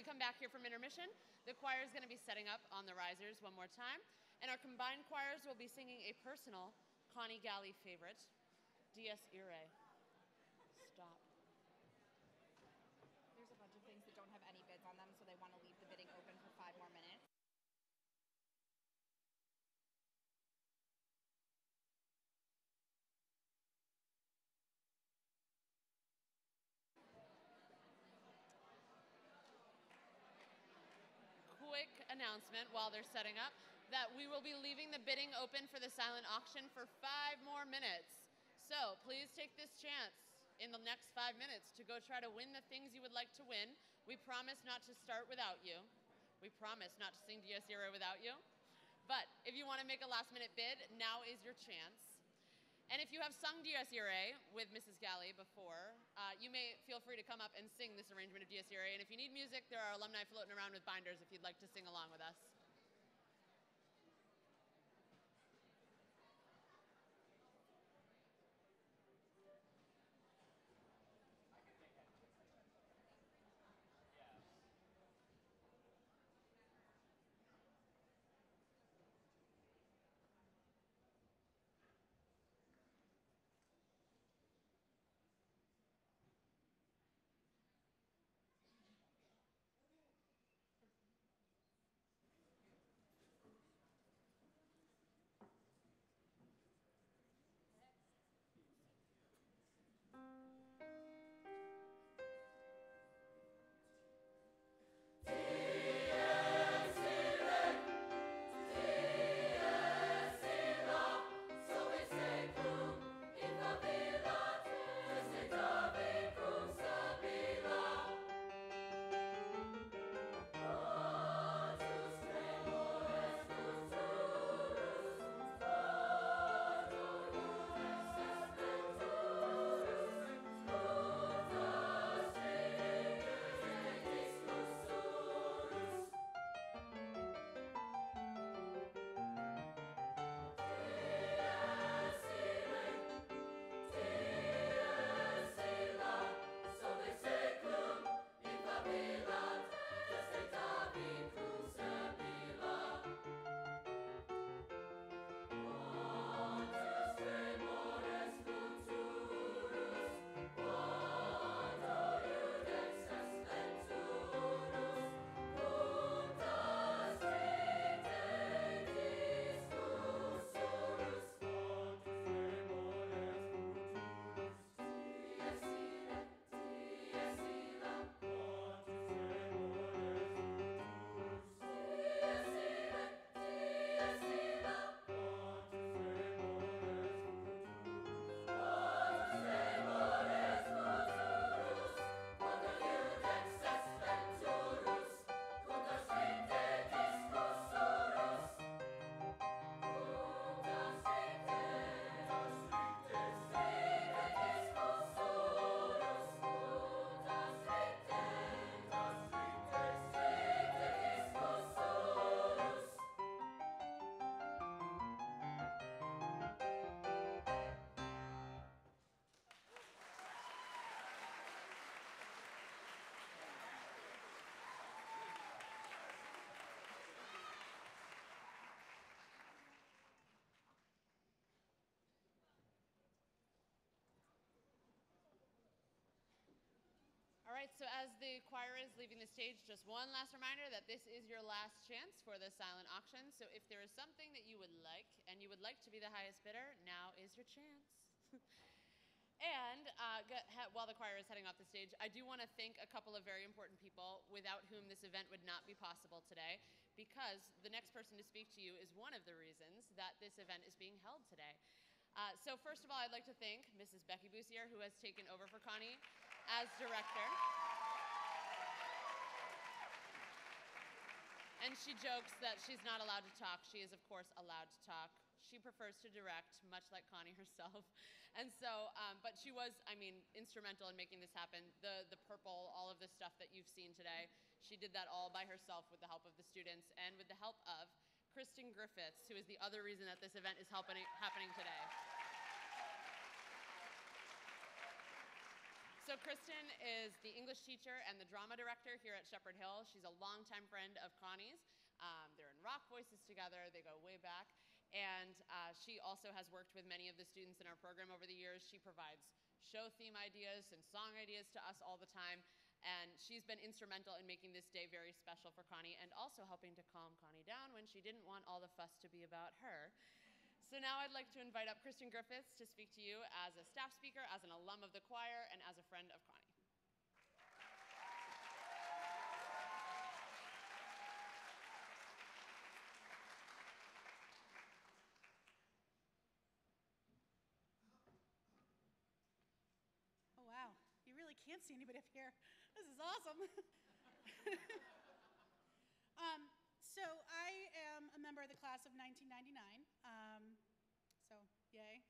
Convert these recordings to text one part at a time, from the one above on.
we come back here from intermission, the choir is going to be setting up on the risers one more time, and our combined choirs will be singing a personal Connie Galley favorite, Dies Irae. Stop. There's a bunch of things that don't have any bids on them, so they want to leave the bidding open for 5 more minutes. Quick announcement while they're setting up that we will be leaving the bidding open for the silent auction for 5 more minutes. So please take this chance in the next 5 minutes to go try to win the things you would like to win. We promise not to start without you. We promise not to sing Dies Irae without you. But if you want to make a last-minute bid, now is your chance. And if you have sung Dies Irae with Mrs. Galley before, you may feel free to come up and sing this arrangement of Dies Irae. And if you need music, there are alumni floating around with binders if you'd like to sing along with us. All right, so as the choir is leaving the stage, just one last reminder that this is your last chance for the silent auction. So if there is something that you would like, and you would like to be the highest bidder, now is your chance. And while the choir is heading off the stage, I do want to thank a couple of very important people without whom this event would not be possible today, because the next person to speak to you is one of the reasons that this event is being held today. So first of all, I'd like to thank Mrs. Becky Boussier, who has taken over for Connie as director. And she jokes that she's not allowed to talk. She is, of course, allowed to talk. She prefers to direct, much like Connie herself. And so, but she was, I mean, instrumental in making this happen. The purple, all of the stuff that you've seen today, she did that all by herself with the help of the students and with the help of Kristen Griffiths, who is the other reason that this event is happening today. So So Kristen is the English teacher and the drama director here at Shepherd Hill. She's a longtime friend of Connie's. They're in Rock Voices together. They go way back. And she also has worked with many of the students in our program over the years. She provides show theme ideas and song ideas to us all the time. And she's been instrumental in making this day very special for Connie and also helping to calm Connie down when she didn't want all the fuss to be about her. So now I'd like to invite up Kristen Griffiths to speak to you as a staff speaker, as an alum of the choir, and as a friend of Connie. Oh, wow. You really can't see anybody up here. This is awesome. So I am a member of the class of 1999. So, yay.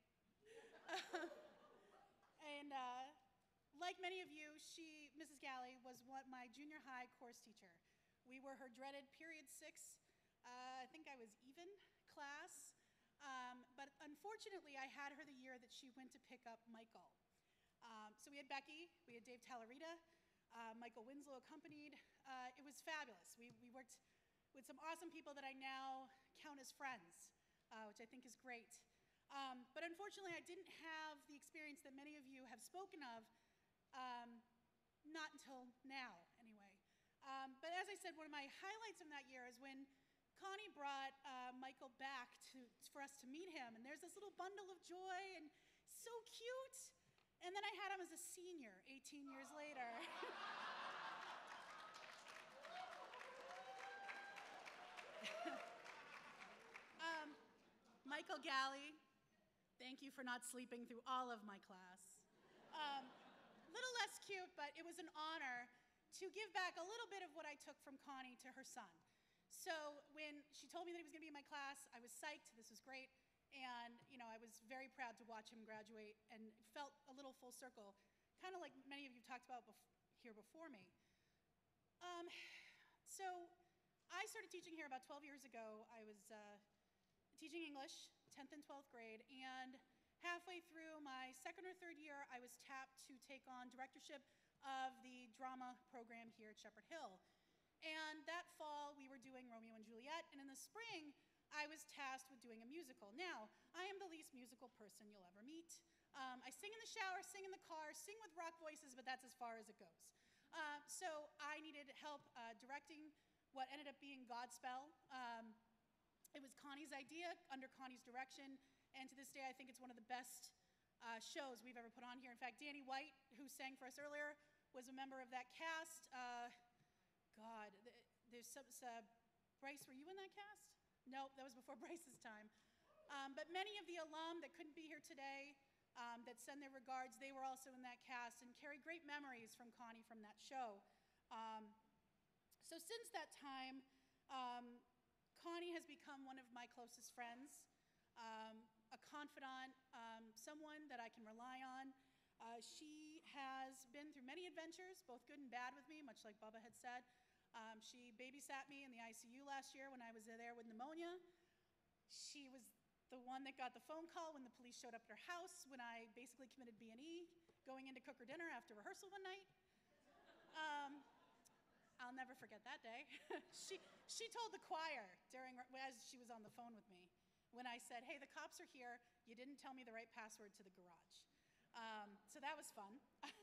And like many of you, Mrs. Galley, was my junior high course teacher. We were her dreaded period 6, I think I was even class. But unfortunately, I had her the year that she went to pick up Michael. So we had Becky, we had Dave Talarita, Michael Winslow accompanied. It was fabulous. We worked with some awesome people that I now count as friends, which I think is great. But unfortunately, I didn't have the experience that many of you have spoken of, not until now, anyway. But as I said, one of my highlights from that year is when Connie brought Michael back for us to meet him, and there's this little bundle of joy, and so cute. And then I had him as a senior 18 years later. Michael Galley, thank you for not sleeping through all of my class. Little less cute, but it was an honor to give back a little bit of what I took from Connie to her son. So when she told me that he was going to be in my class, I was psyched. This was great. And, I was very proud to watch him graduate and felt a little full circle, kind of like many of you talked about here before me. So I started teaching here about 12 years ago. I was teaching English, 10th and 12th grade, and halfway through my second or third year, I was tapped to take on directorship of the drama program here at Shepherd Hill. And that fall, we were doing Romeo and Juliet, and in the spring, I was tasked with doing a musical. Now, I am the least musical person you'll ever meet. I sing in the shower, sing in the car, sing with Rock Voices, but that's as far as it goes. So I needed help directing what ended up being Godspell. It was Connie's idea, under Connie's direction, and to this day, I think it's one of the best shows we've ever put on here. In fact, Danny White, who sang for us earlier, was a member of that cast. Bryce, were you in that cast? Nope, that was before Bryce's time. But many of the alum that couldn't be here today, that send their regards, they were also in that cast and carry great memories from Connie from that show. So since that time, Connie has become one of my closest friends, a confidant, someone that I can rely on. She has been through many adventures, both good and bad with me, much like Bubba had said. She babysat me in the ICU last year when I was there with pneumonia. She was the one that got the phone call when the police showed up at her house when I basically committed B&E, going in to cook her dinner after rehearsal one night. I'll never forget that day. She told the choir as she was on the phone with me when I said, "Hey, the cops are here. You didn't tell me the right password to the garage." So that was fun.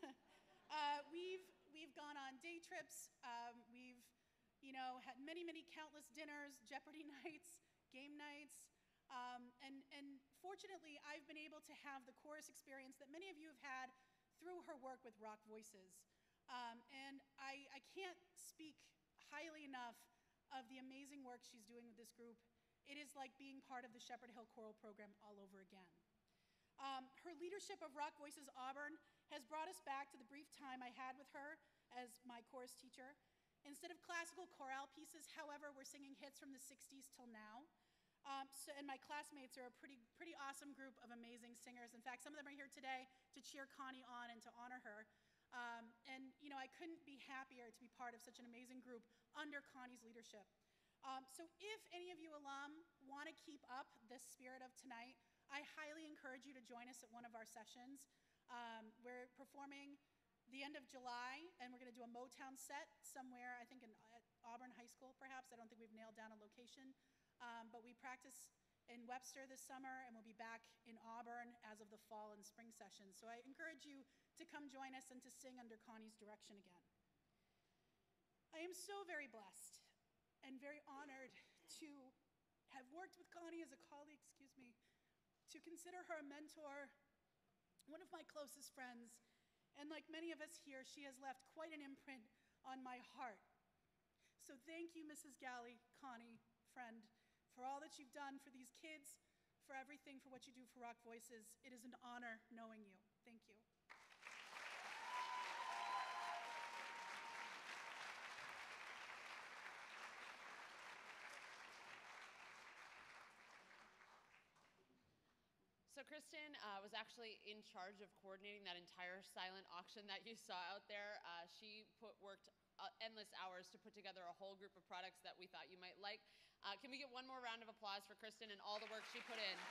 We've gone on day trips. We've had many countless dinners, Jeopardy nights, game nights. And fortunately, I've been able to have the chorus experience that many of you have had through her work with Rock Voices. And I can't speak highly enough of the amazing work she's doing with this group. It is like being part of the Shepherd Hill Choral Program all over again. Her leadership of Rock Voices Auburn has brought us back to the brief time I had with her as my chorus teacher. Instead of classical chorale pieces, however, we're singing hits from the 60s till now. And my classmates are a pretty awesome group of amazing singers. In fact, some of them are here today to cheer Connie on and to honor her. I couldn't be happier to be part of such an amazing group under Connie's leadership. So if any of you alum want to keep up the spirit of tonight, I highly encourage you to join us at one of our sessions. We're performing the end of July, and we're going to do a Motown set somewhere, I think at Auburn High School, perhaps. I don't think we've nailed down a location. But we practice in Webster this summer, and we'll be back in Auburn as of the fall and spring sessions. So I encourage you to come join us and to sing under Connie's direction again. I am so very blessed and very honored to have worked with Connie as a colleague, to consider her a mentor, one of my closest friends. And like many of us here, she has left quite an imprint on my heart. So thank you, Mrs. Galley, Connie, friend, for all that you've done for these kids, for everything, for what you do for Rock Voices. It is an honor knowing you. Thank you. So Kristen was actually in charge of coordinating that entire silent auction that you saw out there. She worked endless hours to put together a whole group of products that we thought you might like. Can we get one more round of applause for Kristen and all the work she put in?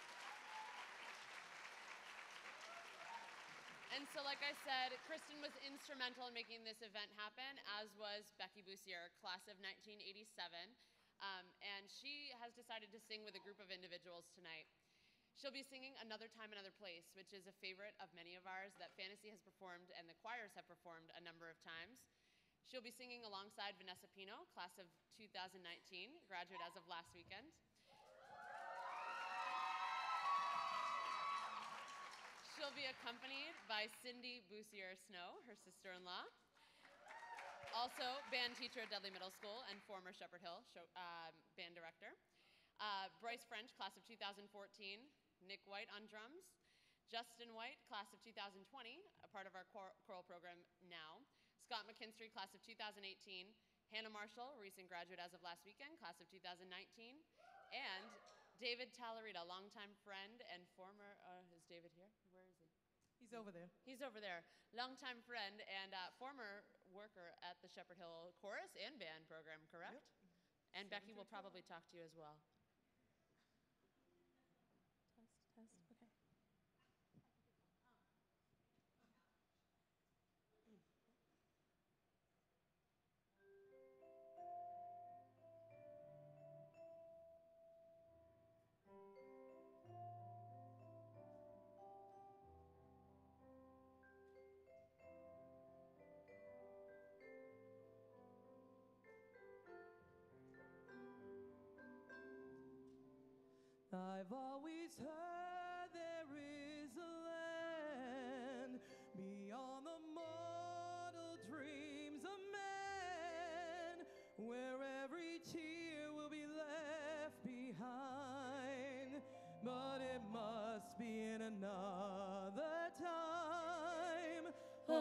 And so, like I said, Kristen was instrumental in making this event happen, as was Becky Bussier, class of 1987. And she has decided to sing with a group of individuals tonight. She'll be singing Another Time, Another Place, which is a favorite of many of ours that Fantasy has performed and the choirs have performed a number of times. She'll be singing alongside Vanessa Pino, class of 2019, graduate as of last weekend. She'll be accompanied by Cindy Bussier-Snow, her sister-in-law. Also, band teacher at Dudley Middle School and former Shepherd Hill band director. Bryce French, class of 2014. Nick White on drums. Justin White, class of 2020, a part of our choral program now. Scott McKinstry, class of 2018. Hannah Marshall, recent graduate as of last weekend, class of 2019. And David Talarita, longtime friend and former, is David here? Where is he? He's over there. He's over there. Longtime friend and former worker at the Shepherd Hill chorus and band program, correct? Yep. And Becky will probably talk to you as well. Test, okay. I've always heard there is a land beyond the mortal dreams of man, where every tear will be left behind, but it must be in another time.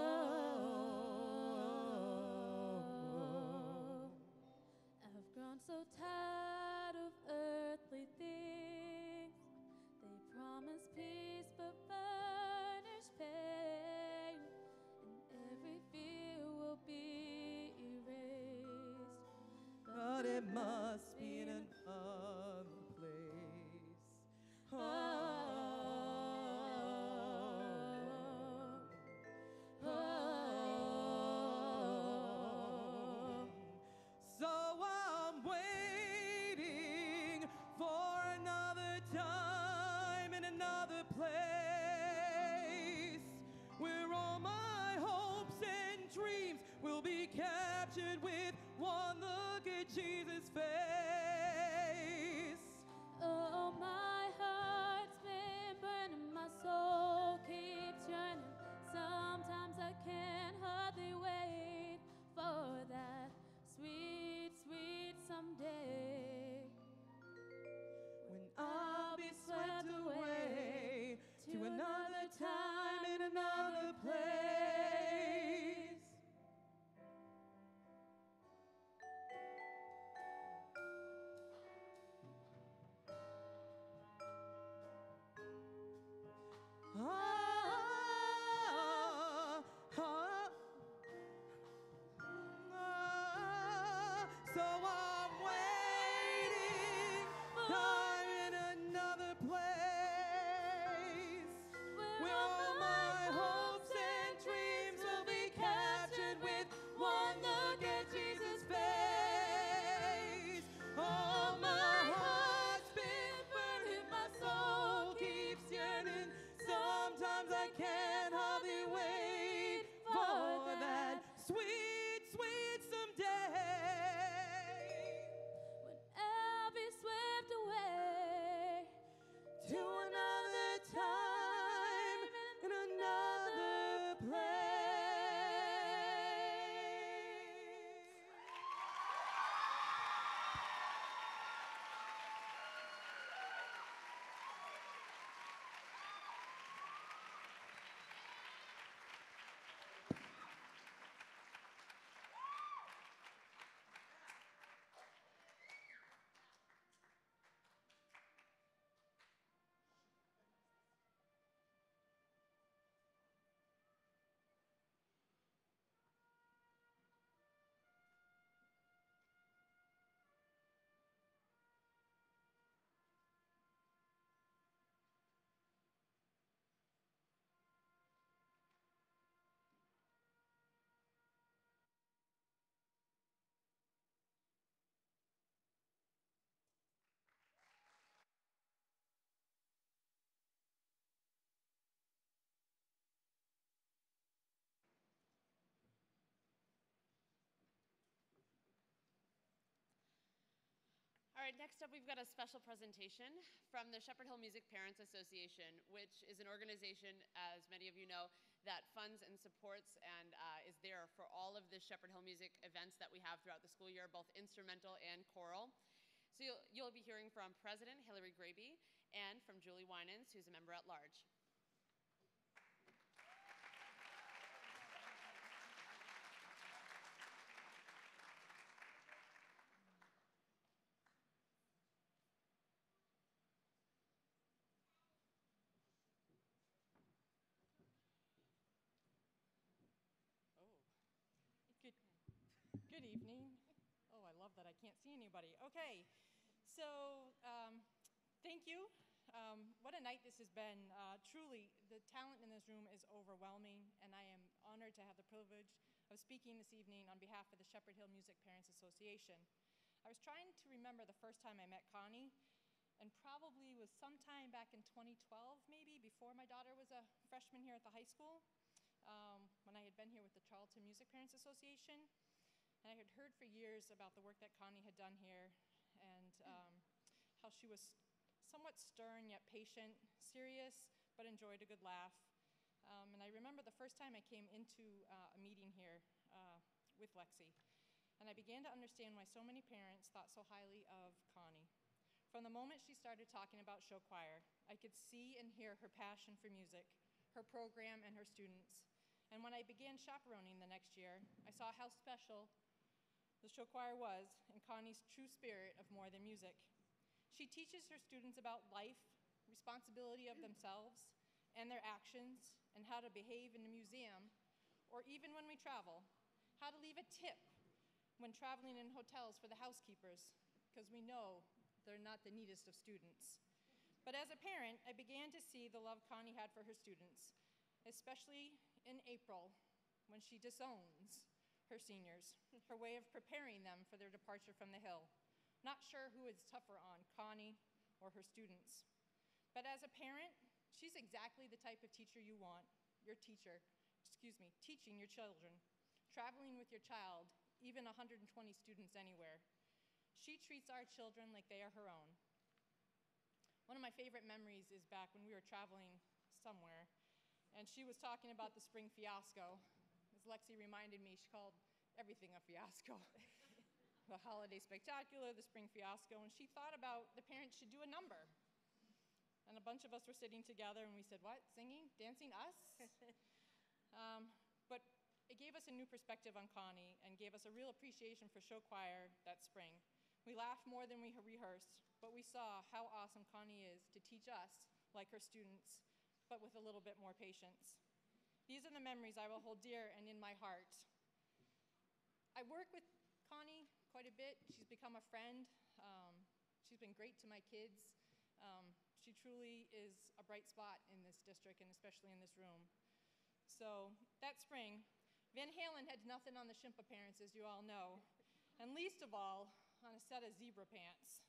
Oh, I've grown so tired of earthly things. They promise peace but furnish pain, and every fear will be erased. But it must be in another place. So I'm waiting for another time in another place, where all my hopes and dreams will be captured with one look at Jesus' face. Oh, my heart's been burning, my soul keeps yearning. Sometimes I can't hardly wait for that sweet, sweet someday, When I'll be swept away to another time in another place. So I'm waiting time in another place, where all my hopes and dreams will be captured right, next up we've got a special presentation from the Shepherd Hill Music Parents Association, which is an organization, as many of you know, that funds and supports and is there for all of the Shepherd Hill music events that we have throughout the school year, both instrumental and choral. So you'll be hearing from President Hillary Graby and from Julie Winans, who's a member at large. Good evening. Oh, I love that I can't see anybody. Okay, so thank you. What a night this has been. Truly, the talent in this room is overwhelming, and I am honored to have the privilege of speaking this evening on behalf of the Shepherd Hill Music Parents Association. I was trying to remember the first time I met Connie, and probably was sometime back in 2012, maybe, before my daughter was a freshman here at the high school, when I had been here with the Charlton Music Parents Association. And I had heard for years about the work that Connie had done here, and how she was somewhat stern yet patient, serious, but enjoyed a good laugh. And I remember the first time I came into a meeting here with Lexi, and I began to understand why so many parents thought so highly of Connie. From the moment she started talking about show choir, I could see and hear her passion for music, her program, and her students. And when I began chaperoning the next year, I saw how special the show choir was in Connie's true spirit of more than music. She teaches her students about life, responsibility of themselves and their actions, and how to behave in a museum, or even when we travel, how to leave a tip when traveling in hotels for the housekeepers, because we know they're not the neatest of students. But as a parent, I began to see the love Connie had for her students, especially in April, when she disowns her seniors, her way of preparing them for their departure from the Hill. Not sure who is tougher on, Connie or her students. But as a parent, she's exactly the type of teacher you want, teaching your children, traveling with your child, even 120 students anywhere. She treats our children like they are her own. One of my favorite memories is back when we were traveling somewhere, and she was talking about the spring fiasco. As Lexi reminded me, she called everything a fiasco. The holiday spectacular, the spring fiasco, and she thought about the parents should do a number. And a bunch of us were sitting together, and we said, what, singing, dancing, us? But it gave us a new perspective on Connie and gave us a real appreciation for show choir that spring. We laughed more than we rehearsed, but we saw how awesome Connie is to teach us, like her students, but with a little bit more patience. These are the memories I will hold dear and in my heart. I work with Connie quite a bit. She's become a friend. She's been great to my kids. She truly is a bright spot in this district, and especially in this room. So that spring, Van Halen had nothing on the Shimpa parents, as you all know, and least of all, on a set of zebra pants.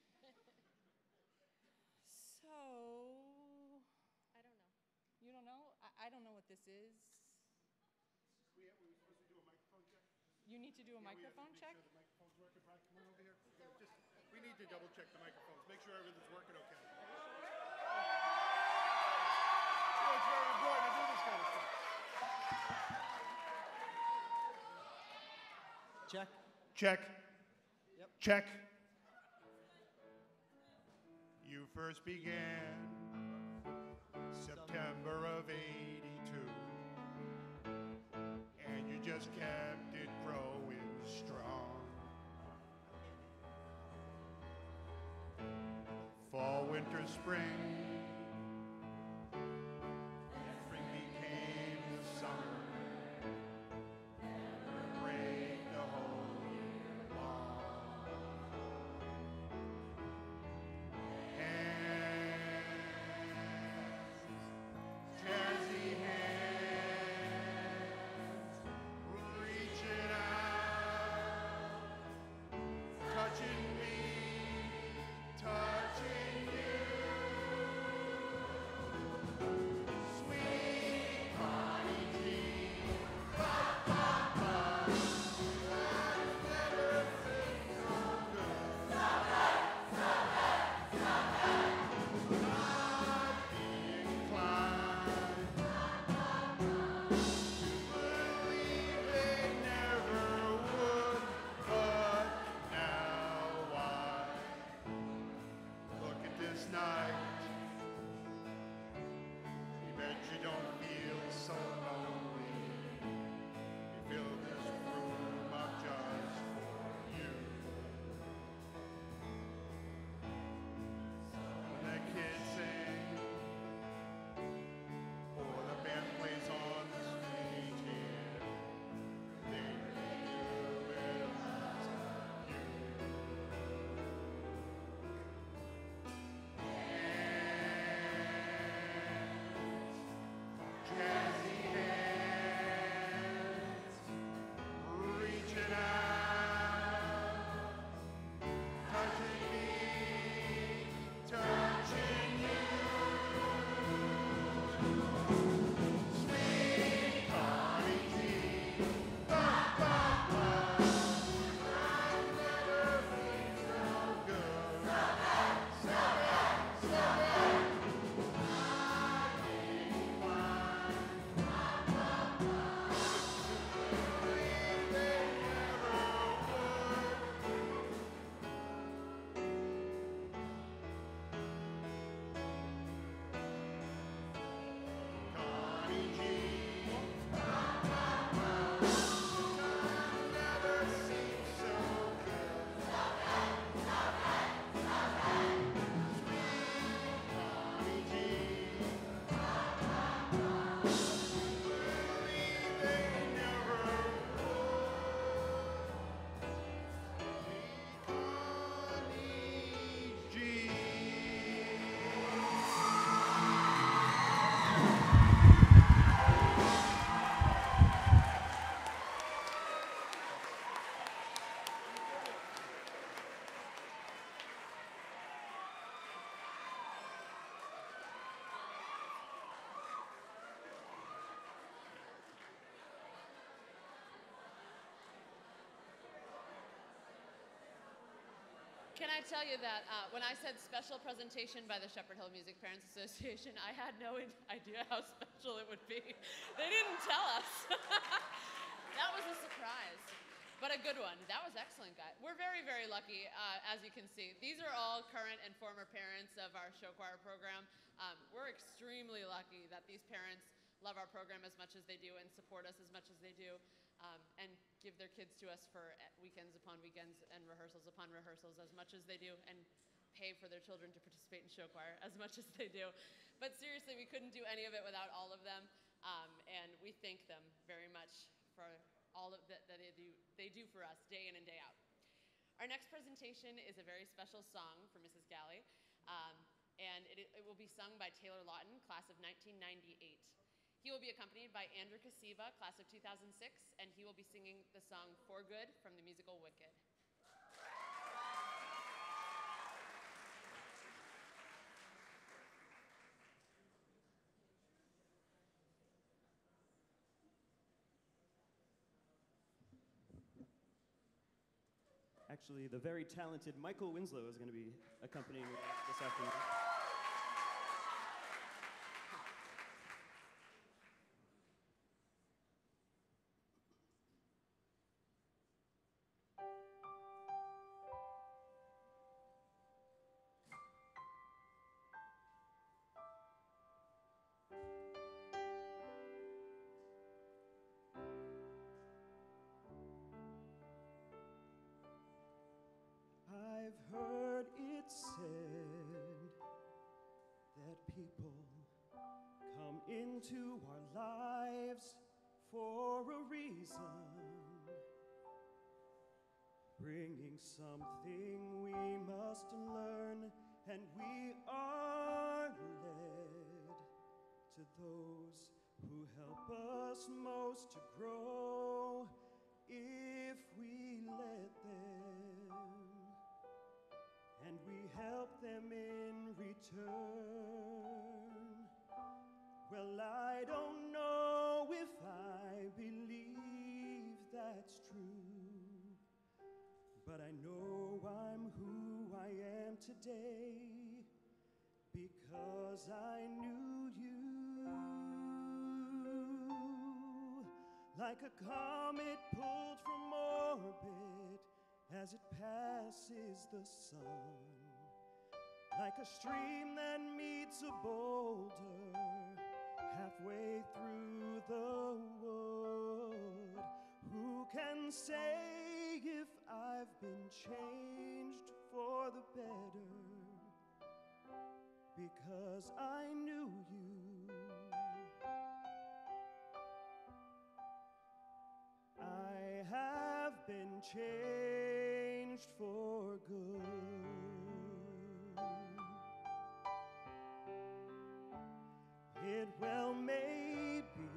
So, I don't know. you don't know? I don't know what this is. We were supposed to do a microphone check. You need to do a microphone check? Make sure the microphone's working. Brian, come on over here. We need to double check the microphones. Make sure everything's working okay. It's very important to do this kind of stuff. Check. Check. Yep. Check. You first began September of '82, and you just kept it growing strong. Fall, winter, spring. Spring became the summer. Break the whole year long. Jazzy hands, reaching out, touching me, touching you. Can I tell you that when I said special presentation by the Shepherd Hill Music Parents Association, I had no idea how special it would be. They didn't tell us. That was a surprise, but a good one. That was excellent, guys. We're very, very lucky, as you can see. These are all current and former parents of our show choir program. We're extremely lucky that these parents love our program as much as they do and support us as much as they do. And give their kids to us for weekends upon weekends and rehearsals upon rehearsals as much as they do, and pay for their children to participate in show choir as much as they do. But seriously, we couldn't do any of it without all of them, and we thank them very much for all of that they do for us day in and day out. Our next presentation is a very special song for Mrs. Galley, and it will be sung by Taylor Lawton, class of 1998. He will be accompanied by Andrew Kasiva, class of 2006, and he will be singing the song For Good from the musical Wicked. Actually, the very talented Michael Winslow is going to be accompanying us this afternoon. I've heard it said that people come into our lives for a reason, bringing something we must learn, and we are led to those who help us most to grow if we let them, and we help them in return. Well, I don't know if I believe that's true, but I know I'm who I am today because I knew you. Like a comet pulled from orbit as it passes the sun, like a stream that meets a boulder halfway through the wood. Who can say if I've been changed for the better? Because I knew you. I have been changed for good. It well may be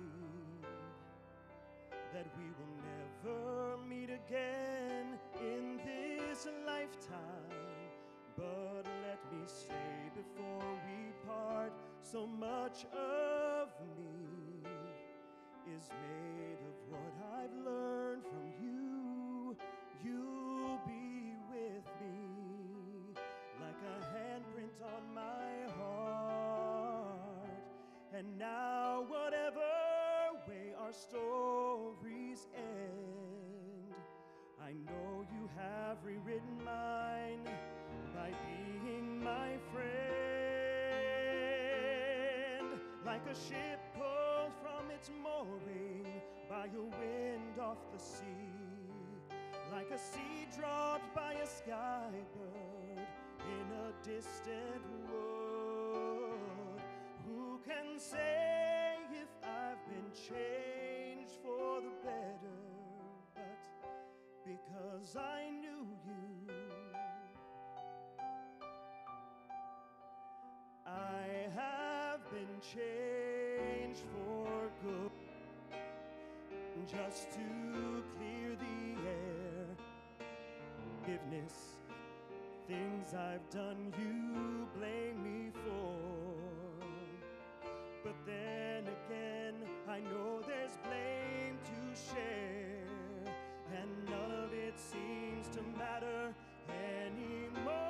that we will never meet again in this lifetime, but let me say before we part, so much of me is made of what I've learned from you. You'll be with me like a handprint on my heart. And now whatever way our stories end, I know you have rewritten mine by being my friend. Like a ship pulled from its mooring by a wind off the sea, like a seed dropped by a skybird in a distant wood. Who can say if I've been changed for the better? But because I knew you, I have been changed for good. Just to clear the air, forgiveness, things I've done you blame me for. But then again, I know there's blame to share, and none of it seems to matter anymore.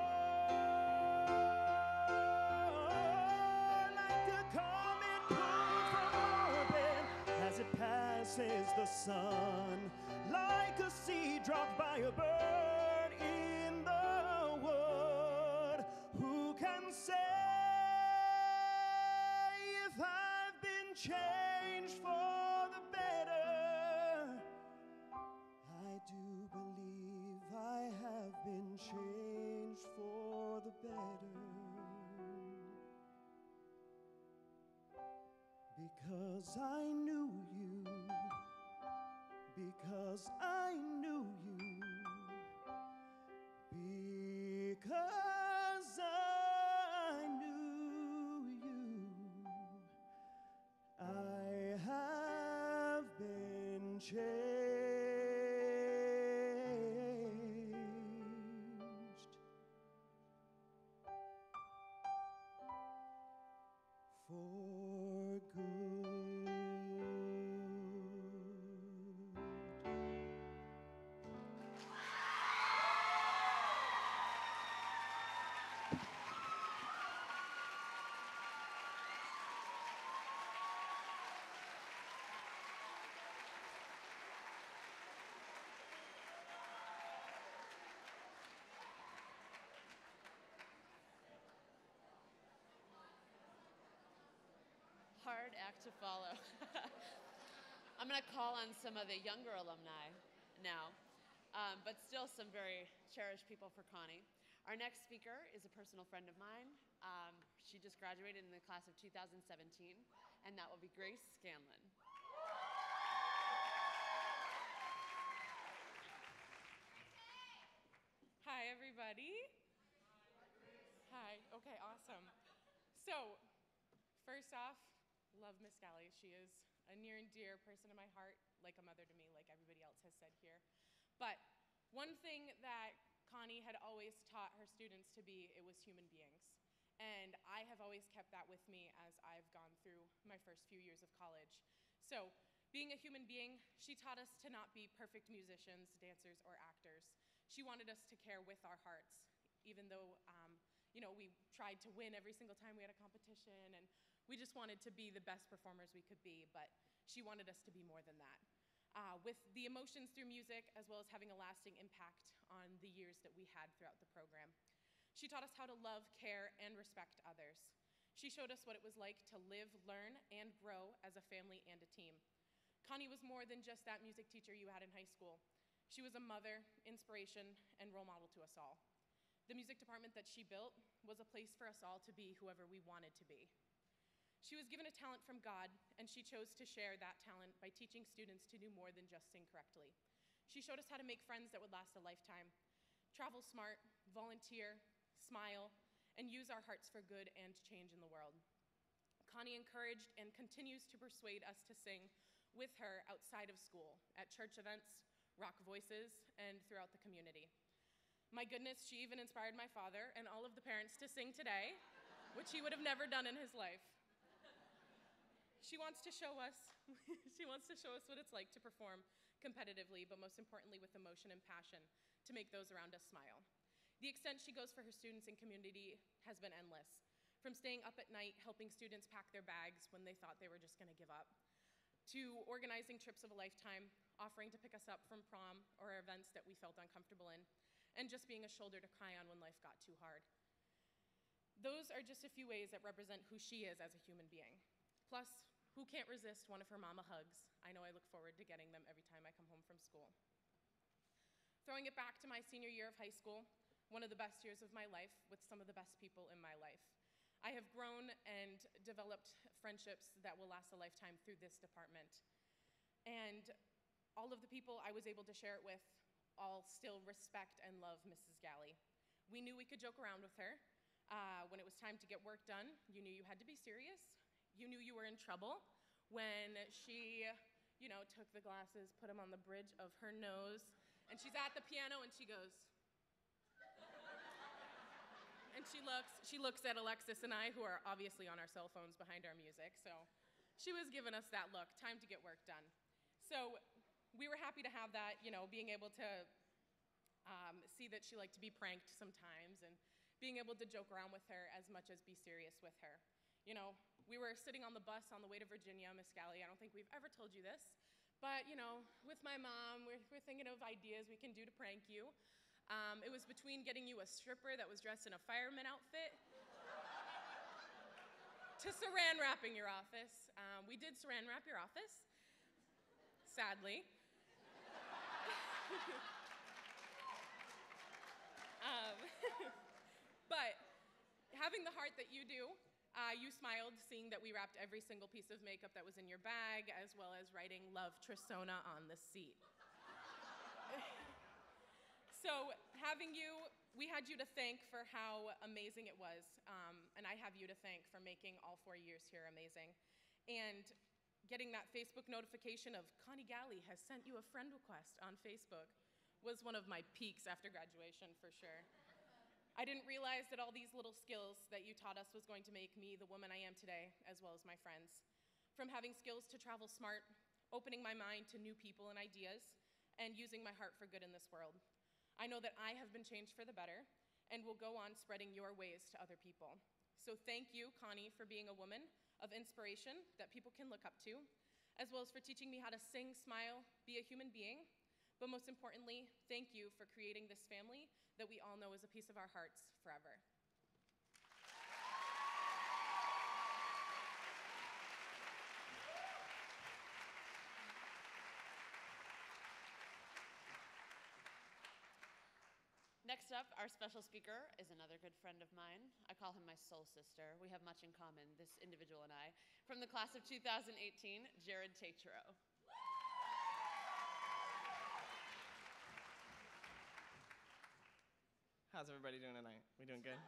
says the sun, like a seed dropped by a bird in the wood. Who can say if I've been changed for the better? I do believe I have been changed for the better. Because I knew you, because I knew you, because I knew you, I have been changed for good. Hard act to follow. I'm going to call on some of the younger alumni now, but still some very cherished people for Connie. Our next speaker is a personal friend of mine. She just graduated in the class of 2017, and that will be Grace Scanlon. Hi, everybody. Hi. Okay, awesome. So, first off, love Miss Galli. She is a near and dear person in my heart, like a mother to me, like everybody else has said here. But one thing that Connie had always taught her students to be, it was human beings. And I have always kept that with me as I've gone through my first few years of college. So, being a human being, she taught us to not be perfect musicians, dancers, or actors. She wanted us to care with our hearts, even though we tried to win every single time we had a competition, and we just wanted to be the best performers we could be, but she wanted us to be more than that. With the emotions through music, as well as having a lasting impact on the years that we had throughout the program. She taught us how to love, care, and respect others. She showed us what it was like to live, learn, and grow as a family and a team. Connie was more than just that music teacher you had in high school. She was a mother, inspiration, and role model to us all. The music department that she built was a place for us all to be whoever we wanted to be. She was given a talent from God, and she chose to share that talent by teaching students to do more than just sing correctly. She showed us how to make friends that would last a lifetime, travel smart, volunteer, smile, and use our hearts for good and change in the world. Connie encouraged and continues to persuade us to sing with her outside of school, at church events, Rock Voices, and throughout the community. My goodness, she even inspired my father and all of the parents to sing today, which he would have never done in his life. She wants to show us what it's like to perform competitively, but most importantly with emotion and passion to make those around us smile. The extent she goes for her students and community has been endless, from staying up at night helping students pack their bags when they thought they were just going to give up, to organizing trips of a lifetime, offering to pick us up from prom or events that we felt uncomfortable in, and just being a shoulder to cry on when life got too hard. Those are just a few ways that represent who she is as a human being. Plus, who can't resist one of her mama hugs? I know I look forward to getting them every time I come home from school. Throwing it back to my senior year of high school, one of the best years of my life with some of the best people in my life. I have grown and developed friendships that will last a lifetime through this department. And all of the people I was able to share it with all still respect and love Mrs. Galli. We knew we could joke around with her. When it was time to get work done, you knew you had to be serious. You knew you were in trouble when she, took the glasses, put them on the bridge of her nose, and she's at the piano and she goes, and she looks at Alexis and I, who are obviously on our cell phones behind our music, so she was giving us that look, time to get work done. So we were happy to have that, being able to see that she liked to be pranked sometimes, and being able to joke around with her as much as be serious with her. We were sitting on the bus on the way to Virginia, Miss Galli, I don't think we've ever told you this, But, you know, with my mom, we're thinking of ideas we can do to prank you. It was between getting you a stripper that was dressed in a fireman outfit to saran wrapping your office. We did saran wrap your office, sadly. But having the heart that you do, you smiled seeing that we wrapped every single piece of makeup that was in your bag, as well as writing "Love Trissona" on the seat. So having you, we had you to thank for how amazing it was, and I have you to thank for making all 4 years here amazing. And getting that Facebook notification of Connie Galley has sent you a friend request on Facebook was one of my peaks after graduation, for sure. I didn't realize that all these little skills that you taught us was going to make me the woman I am today, as well as my friends. From having skills to travel smart, opening my mind to new people and ideas, and using my heart for good in this world. I know that I have been changed for the better, and will go on spreading your ways to other people. So thank you, Connie, for being a woman of inspiration that people can look up to, as well as for teaching me how to sing, smile, be a human being. But most importantly, thank you for creating this family that we all know is a piece of our hearts forever. Next up, our special speaker is another good friend of mine. I call him my soul sister. We have much in common, this individual and I. From the class of 2018, Jared Tatro. How's everybody doing tonight? We doing good?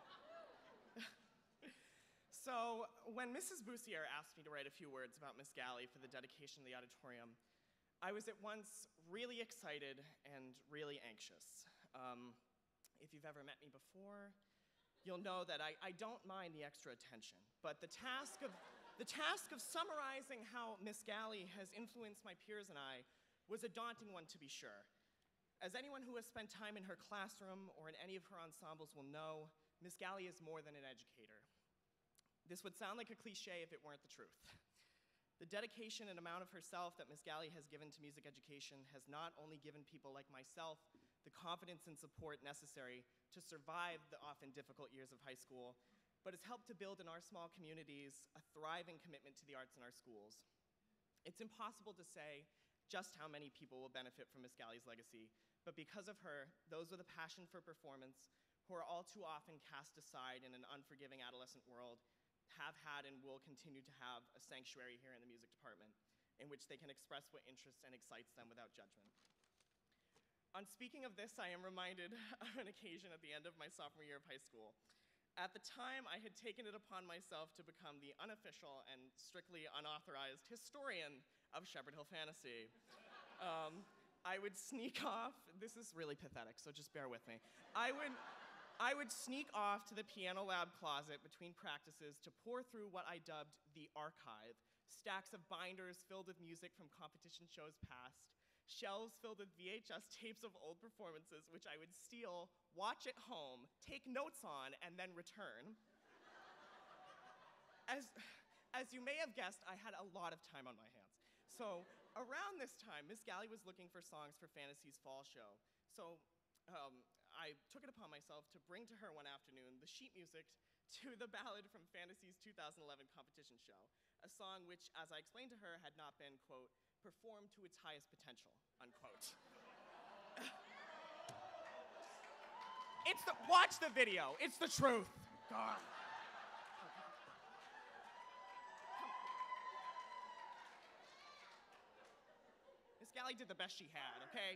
So, when Mrs. Boussier asked me to write a few words about Miss Galley for the dedication of the auditorium, I was at once really excited and really anxious. If you've ever met me before, you'll know that I don't mind the extra attention, but the task of summarizing how Miss Galley has influenced my peers and I was a daunting one, to be sure. As anyone who has spent time in her classroom or in any of her ensembles will know, Miss Galley is more than an educator. This would sound like a cliche if it weren't the truth. The dedication and amount of herself that Miss Galley has given to music education has not only given people like myself the confidence and support necessary to survive the often difficult years of high school, but has helped to build in our small communities a thriving commitment to the arts in our schools. It's impossible to say just how many people will benefit from Miss Galley's legacy, but because of her, those with a passion for performance, who are all too often cast aside in an unforgiving adolescent world, have had and will continue to have a sanctuary here in the music department in which they can express what interests and excites them without judgment. On speaking of this, I am reminded of an occasion at the end of my sophomore year of high school. At the time, I had taken it upon myself to become the unofficial and strictly unauthorized historian of Shepherd Hill Fantasy. I would sneak off, this is really pathetic, so just bear with me. I would sneak off to the piano lab closet between practices to pour through what I dubbed the archive, stacks of binders filled with music from competition shows past, shelves filled with VHS tapes of old performances, which I would steal, watch at home, take notes on, and then return. As you may have guessed, I had a lot of time on my hands. So around this time, Miss Galley was looking for songs for Fantasy's fall show. So I took it upon myself to bring to her one afternoon the sheet music to the ballad from Fantasy's 2011 competition show, a song which, as I explained to her, had not been, quote, performed to its highest potential, unquote. Watch the video, it's the truth. God. Miss Galley did the best she had, okay?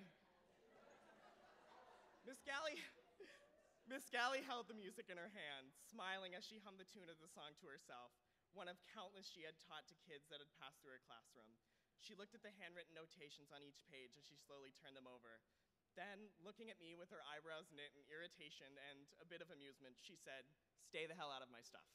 Miss Galley held the music in her hand, smiling as she hummed the tune of the song to herself, one of countless she had taught to kids that had passed through her classroom. She looked at the handwritten notations on each page as she slowly turned them over. Then, looking at me with her eyebrows knit in irritation and a bit of amusement, she said, "Stay the hell out of my stuff."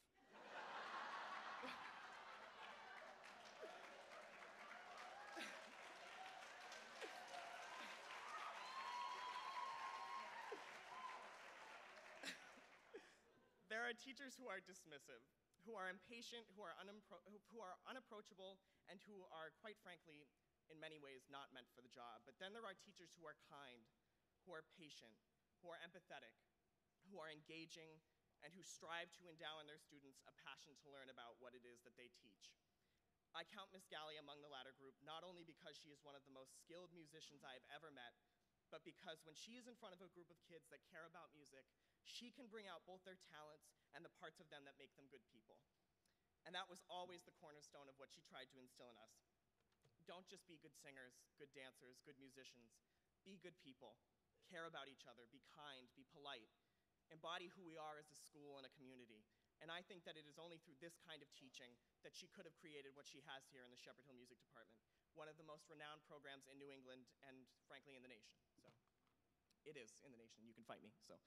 There are teachers who are dismissive, who are impatient, who are unapproachable, and who are, quite frankly, in many ways not meant for the job. But then there are teachers who are kind, who are patient, who are empathetic, who are engaging, and who strive to endow in their students a passion to learn about what it is that they teach. I count Miss Galley among the latter group, not only because she is one of the most skilled musicians I have ever met, but because when she is in front of a group of kids that care about music, she can bring out both their talents and the parts of them that make them good people. And that was always the cornerstone of what she tried to instill in us. Don't just be good singers, good dancers, good musicians. Be good people. Care about each other. Be kind. Be polite. Embody who we are as a school and a community. And I think that it is only through this kind of teaching that she could have created what she has here in the Shepherd Hill Music Department, one of the most renowned programs in New England and, frankly, in the nation. So, it is in the nation. You can fight me.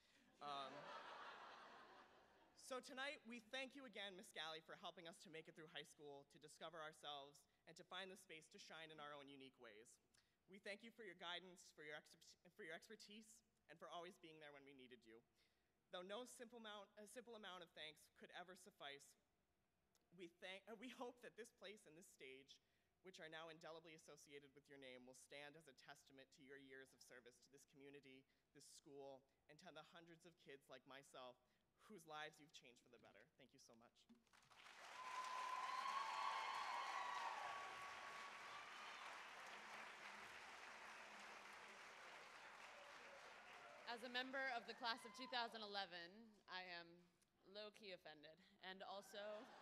So tonight, we thank you again, Miss Galley, for helping us to make it through high school, to discover ourselves, and to find the space to shine in our own unique ways. We thank you for your guidance, for your expertise, and for always being there when we needed you. Though no simple amount of thanks could ever suffice, we hope that this place and this stage, which are now indelibly associated with your name, will stand as a testament to your years of service to this community, this school, and to the hundreds of kids like myself whose lives you've changed for the better. Thank you so much. As a member of the class of 2011, I am low-key offended. And also,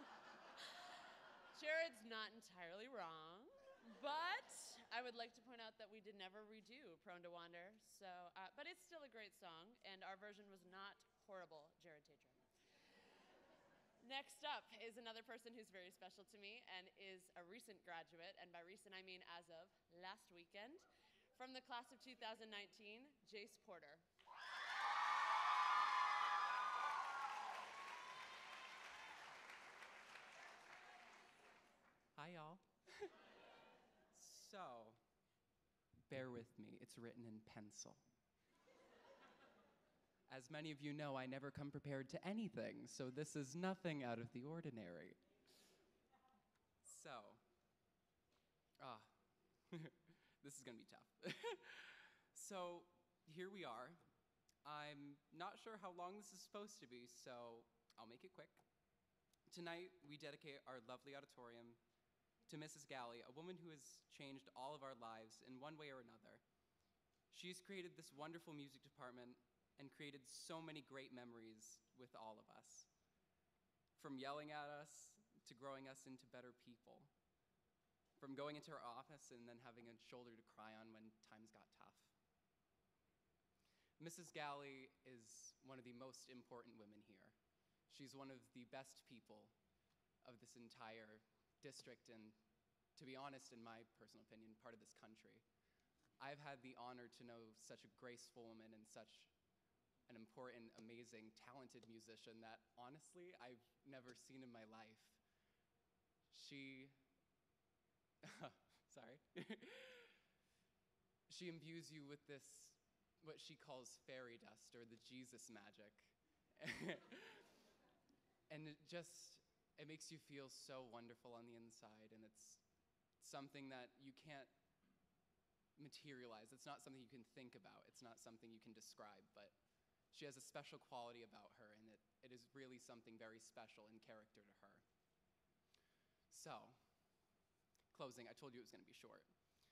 Jared's not entirely wrong, but I would like to point out that we did never redo Prone to Wander, so, but it's still a great song, and our version was not horrible, Jared Tatrum. Next up is another person who's very special to me and is a recent graduate, and by recent I mean as of last weekend, from the class of 2019, Jace Porter. Hi, y'all. So, bear with me, it's written in pencil. As many of you know, I never come prepared to anything, so this is nothing out of the ordinary. So, this is gonna be tough. So, here we are. I'm not sure how long this is supposed to be, so I'll make it quick. Tonight, we dedicate our lovely auditorium to Mrs. Galley, a woman who has changed all of our lives in one way or another. She's created this wonderful music department and created so many great memories with all of us. From yelling at us, to growing us into better people. From going into our office and then having a shoulder to cry on when times got tough. Mrs. Galley is one of the most important women here. She's one of the best people of this entire district and, to be honest, in my personal opinion, part of this country. I've had the honor to know such a graceful woman and such an important, amazing, talented musician that, honestly, I've never seen in my life. She, sorry. She imbues you with this, what she calls fairy dust, or the Jesus magic. And it makes you feel so wonderful on the inside, and it's something that you can't materialize. It's not something you can think about. It's not something you can describe, but she has a special quality about her, and it is really something very special in character to her. So, closing, I told you it was going to be short.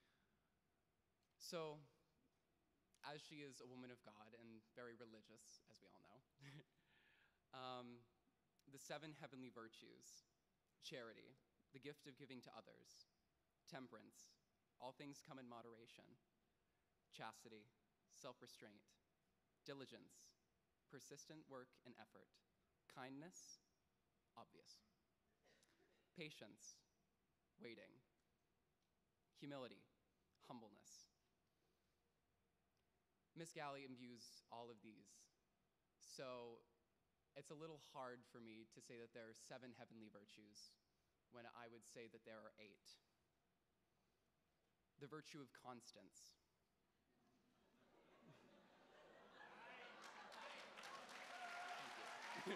So, as she is a woman of God and very religious, as we all know, the 7 heavenly virtues: charity, the gift of giving to others; temperance, all things come in moderation; chastity, self-restraint; diligence, persistent work and effort; kindness, obvious; patience, waiting; humility, humbleness. Miss Galley imbues all of these. So it's a little hard for me to say that there are 7 heavenly virtues when I would say that there are 8. The virtue of constance. Thank you.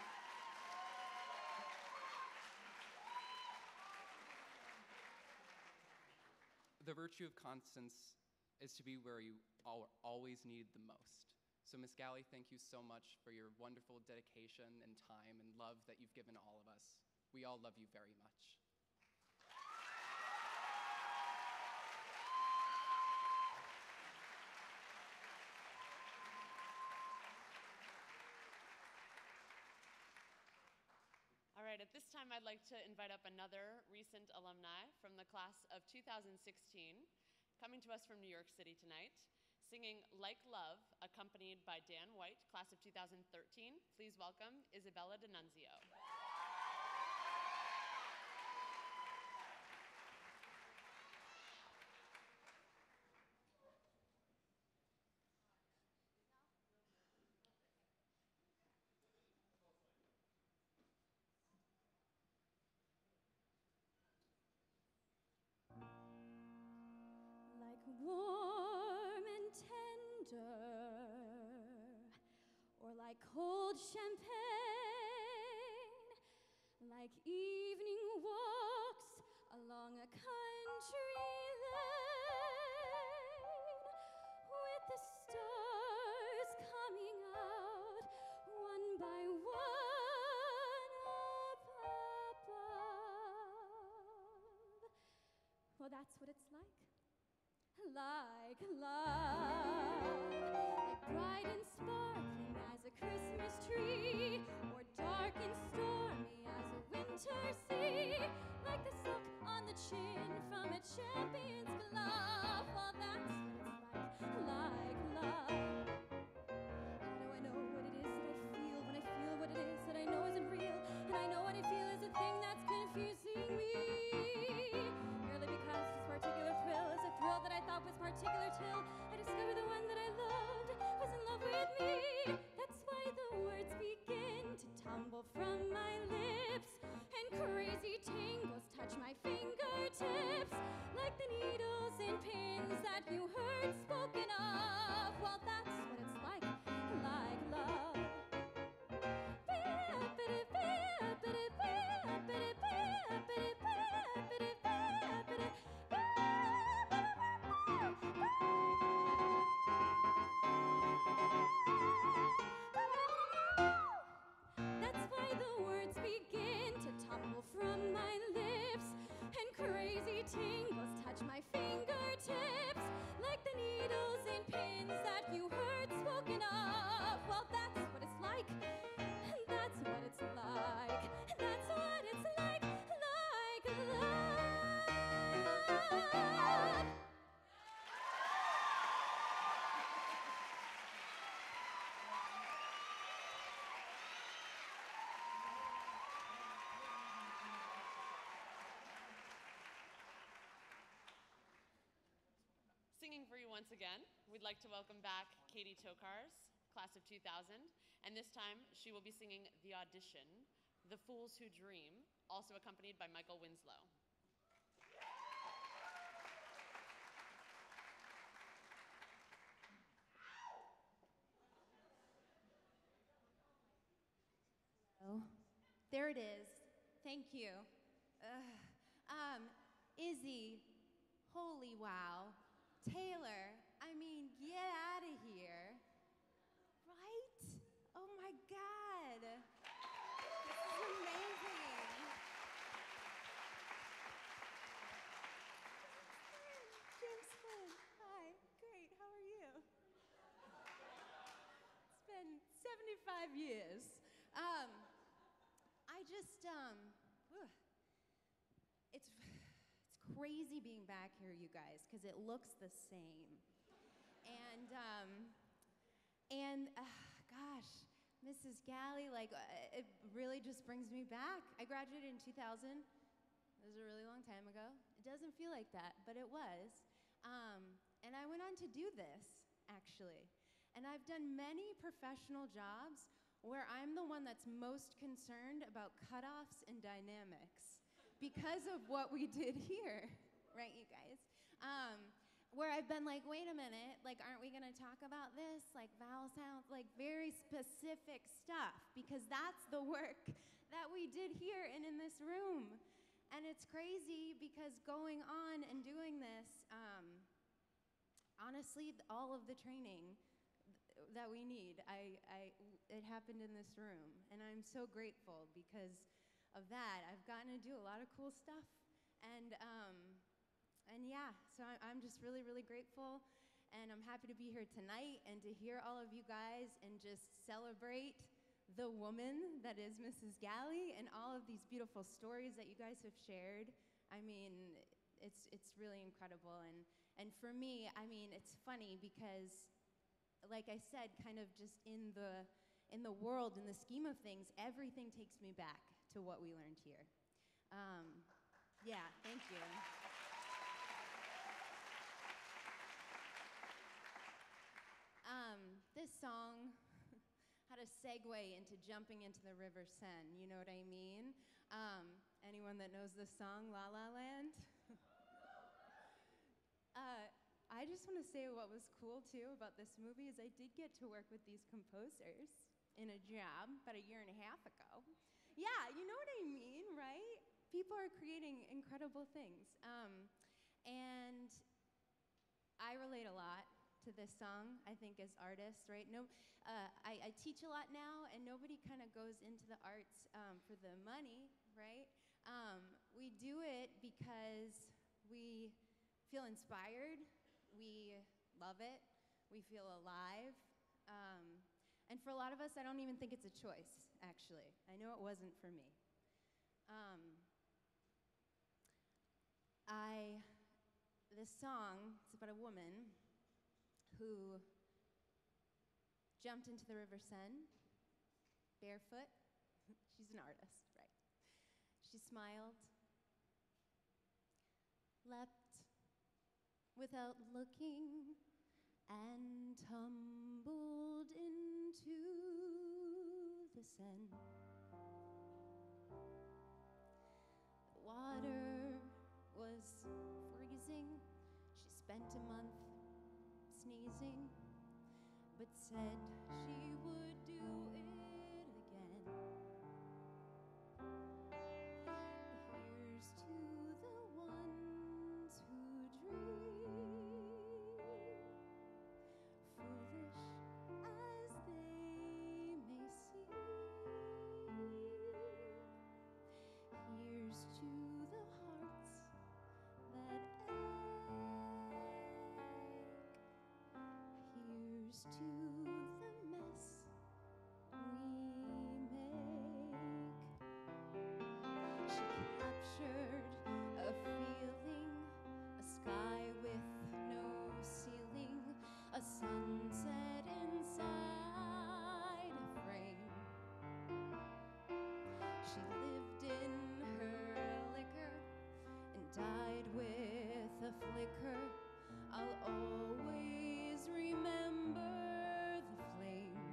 the virtue of constance is to be where you always need the most. So Miss Galley, thank you so much for your wonderful dedication and time and love that you've given all of us. We all love you very much. All right, at this time, I'd like to invite up another recent alumni from the class of 2016, coming to us from New York City tonight, singing Like Love, accompanied by Dan White, class of 2013. Please welcome Isabella D'Annunzio. Like warm and tender, or like cold champagne, like evening walks along a country lane, with the stars coming out one by one up above. Well, that's what it's like. Like love, like bright and sparkling as a Christmas tree, or dark and stormy as a winter sea, like the silk on the chin from a champion's glove. Well, that's what it's like love. How do I know what it is that I feel when I feel what it is that I know isn't real, and I know what I feel is a thing that's confusing me? Merely because this particular thrill is a thrill that I thought was particular till I discovered the one that I loved was in love with me. That's why the words begin to tumble from my lips, and crazy tingles touch my fingertips, like the needles and pins that you heard spoken of. Well, that's what it's like love. That's why the words begin to tumble from my lips, and crazy tingles touch my fingertips, like the needles and pins that you heard spoken of. Well, that's what it's like. That's what it's like. That's what it's like love. Singing for you once again, we'd like to welcome back Katie Tokars, class of 2000, and this time she will be singing The Audition, The Fools Who Dream, also accompanied by Michael Winslow. Oh, there it is. Thank you. Izzy, holy wow. Taylor, I mean, get out of here. Right? Oh my God. This is amazing. James Flynn, hi. Great, how are you? It's been 75 years. It's crazy being back here, you guys, because it looks the same. Gosh, Mrs. Galley, it really just brings me back. I graduated in 2000. It was a really long time ago. It doesn't feel like that, but it was. And I went on to do this, actually. And I've done many professional jobs where I'm the one that's most concerned about cutoffs and dynamics because of what we did here, right, you guys? Where I've been like, wait a minute, aren't we gonna talk about this? Vowel sounds, very specific stuff, because that's the work that we did here and in this room. And it's crazy because going on and doing this, honestly, all of the training that we need, it happened in this room. And I'm so grateful because of that. I've gotten to do a lot of cool stuff. And yeah, so I'm just really, really grateful. And I'm happy to be here tonight and to hear all of you guys and just celebrate the woman that is Mrs. Galley and all of these beautiful stories that you guys have shared. I mean, it's really incredible. And for me, I mean, it's funny because, like I said, kind of just in the world, in the scheme of things, everything takes me back to what we learned here. Yeah, thank you. This song had a segue into jumping into the River Seine, you know what I mean? Anyone that knows this song, La La Land? I just want to say what was cool too about this movie is I did get to work with these composers in a job about a year and a half ago. Yeah, you know what I mean, right? People are creating incredible things. And I relate a lot to this song, I think, as artists, right? I teach a lot now, and nobody kind of goes into the arts for the money, right? We do it because we feel inspired, we love it, we feel alive. And for a lot of us, I don't even think it's a choice, actually. I know it wasn't for me. This song, it's about a woman who jumped into the River Seine, barefoot. She's an artist, right? She smiled, leapt without looking, and tumbled into the Seine. The water was freezing. She spent a month sneezing, but said she would do it again. Here's to the ones who dream, foolish as they may seem. Here's to the hearts that ache. Here's to the mess we make. She captured a feeling, a sky with no ceiling, a sunset inside a frame. She lived in her liquor and died with a flicker. I'll always remember the flame.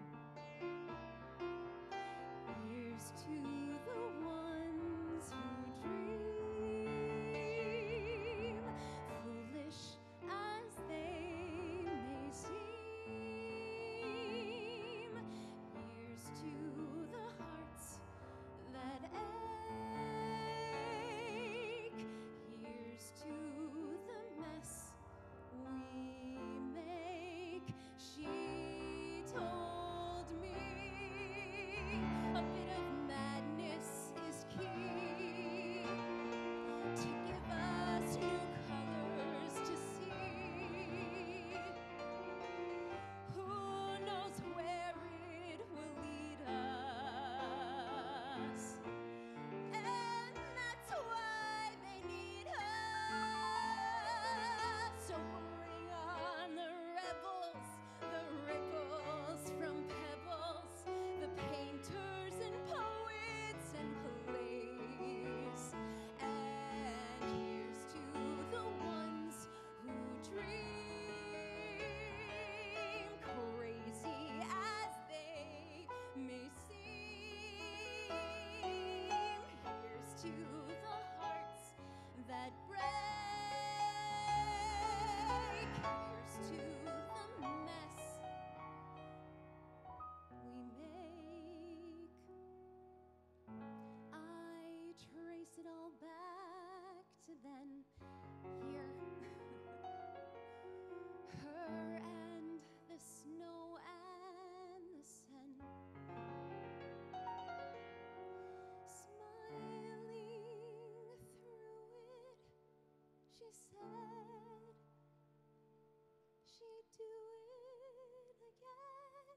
Here's to the ones who dream, foolish as they may seem. Here's to the hearts that ache. Here's to the mess then hear her and the snow and the sun smiling through it. She said she'd do it again.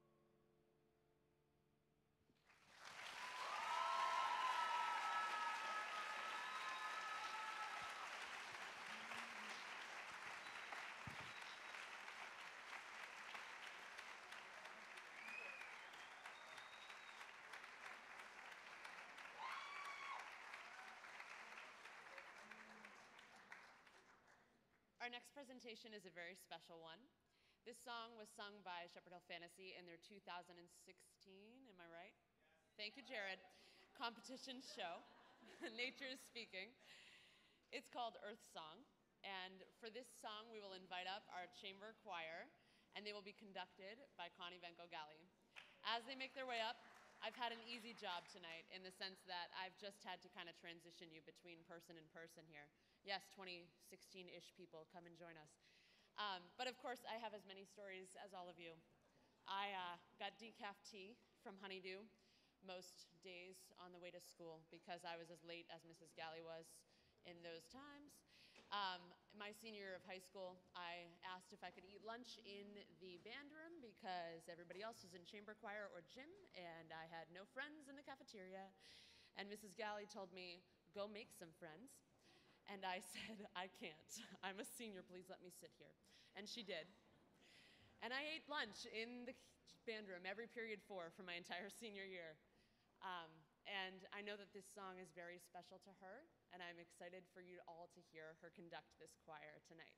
Our next presentation is a very special one. This song was sung by Shepherd Hill Fantasy in their 2016, am I right? Yes. Thank you, Jared. Competition show, Nature is Speaking. It's called Earth Song, and for this song we will invite up our chamber choir, and they will be conducted by Connie Venko Gali. As they make their way up, I've had an easy job tonight in the sense that I've just had to kind of transition you between person and person here. Yes, 2016-ish people, come and join us. But of course, I have as many stories as all of you. I got decaf tea from Honeydew most days on the way to school because I was as late as Mrs. Gali was in those times. My senior year of high school, I asked if I could eat lunch in the band room because everybody else was in chamber choir or gym, and I had no friends in the cafeteria. And Mrs. Gali told me, go make some friends. And I said, I can't. I'm a senior, please let me sit here. And she did. And I ate lunch in the band room every period 4 for my entire senior year. And I know that this song is very special to her, and I'm excited for you all to hear her conduct this choir tonight.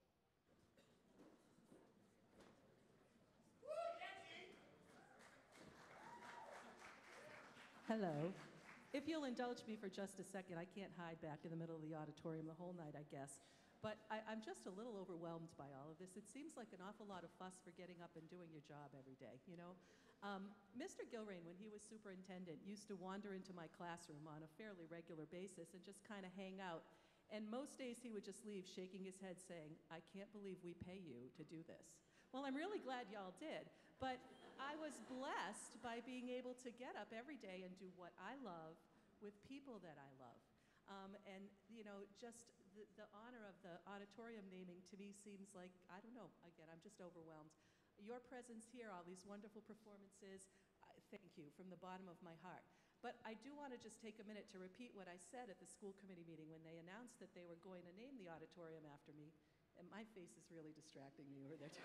Hello. If you'll indulge me for just a second, I can't hide back in the middle of the auditorium the whole night, I guess. But I'm just a little overwhelmed by all of this. It seems like an awful lot of fuss for getting up and doing your job every day, you know? Mr. Gilrain, when he was superintendent, used to wander into my classroom on a fairly regular basis and just kind of hang out. And most days he would just leave shaking his head saying, I can't believe we pay you to do this. Well, I'm really glad y'all did, but I was blessed by being able to get up every day and do what I love with people that I love. And, you know, just the honor of the auditorium naming to me seems like, I don't know, again, I'm just overwhelmed. Your presence here, all these wonderful performances, thank you from the bottom of my heart. But I do want to just take a minute to repeat what I said at the school committee meeting when they announced that they were going to name the auditorium after me. And my face is really distracting me over there.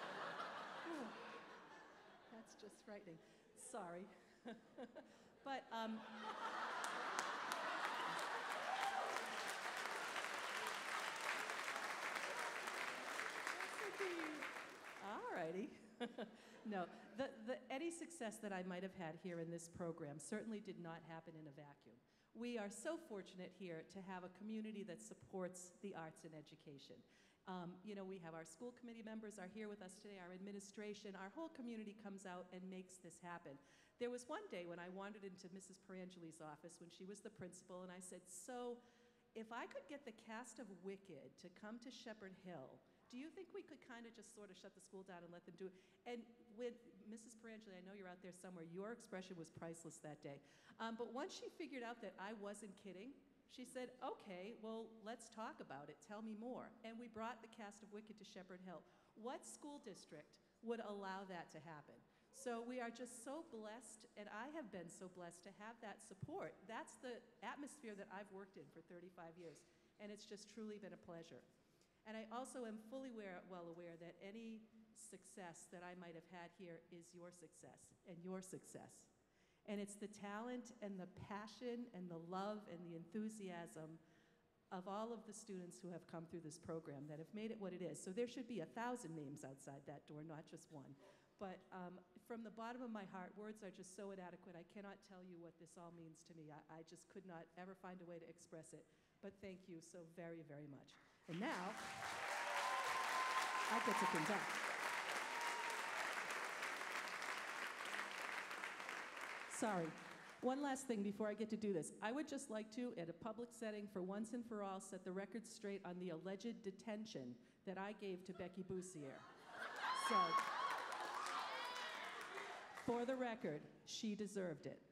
That's just frightening. Sorry. But all righty. No, any success that I might have had here in this program certainly did not happen in a vacuum. We are so fortunate here to have a community that supports the arts and education. You know, we have our school committee members are here with us today, our administration, our whole community comes out and makes this happen. There was one day when I wandered into Mrs. Perangeli's office when she was the principal, and I said, so if I could get the cast of Wicked to come to Shepherd Hill, do you think we could kind of just sort of shut the school down and let them do it? And with Mrs. Perangeli, I know you're out there somewhere, your expression was priceless that day. But once she figured out that I wasn't kidding, she said, okay, well, let's talk about it. Tell me more. And we brought the cast of Wicked to Shepherd Hill. What school district would allow that to happen? So we are just so blessed, and I have been so blessed to have that support. That's the atmosphere that I've worked in for 35 years, and it's just truly been a pleasure. And I also am fully well aware that any success that I might have had here is your success and your success. And it's the talent and the passion and the love and the enthusiasm of all of the students who have come through this program that have made it what it is. So there should be 1,000 names outside that door, not just one. But from the bottom of my heart, words are just so inadequate. I cannot tell you what this all means to me. I just could not ever find a way to express it. But thank you so very, very much. And now, I get to conduct. Sorry. One last thing before I get to do this. I would just like to, at a public setting, for once and for all, set the record straight on the alleged detention that I gave to Becky Bussiere. So, for the record, she deserved it.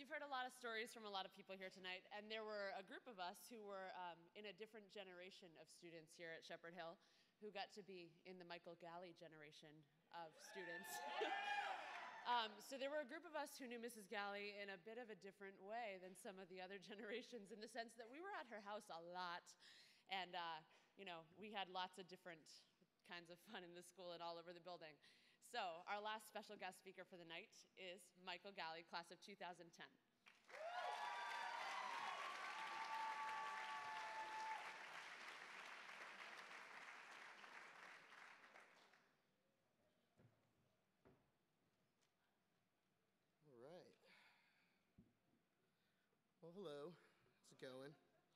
we've heard a lot of stories from a lot of people here tonight, and there were a group of us who were in a different generation of students here at Shepherd Hill who got to be in the Michael Galley generation of students. So there were a group of us who knew Mrs. Galley in a bit of a different way than some of the other generations, in the sense that we were at her house a lot, and we had lots of different kinds of fun in the school and all over the building. So our last special guest speaker for the night is Michael Galley, class of 2010. All right. Well, hello. How's it going?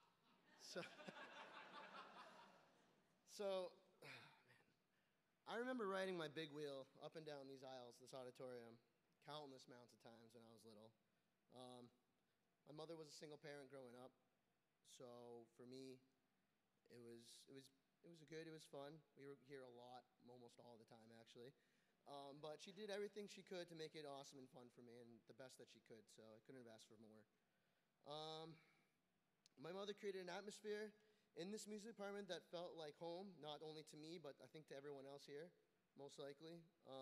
So, I remember riding my big wheel up and down these aisles, this auditorium, countless amounts of times when I was little. My mother was a single parent growing up, so for me, it was fun. We were here a lot, almost all the time actually. But she did everything she could to make it awesome and fun for me, and the best that she could, so I couldn't have asked for more. My mother created an atmosphere in this music department that felt like home, not only to me, but I think to everyone else here, most likely.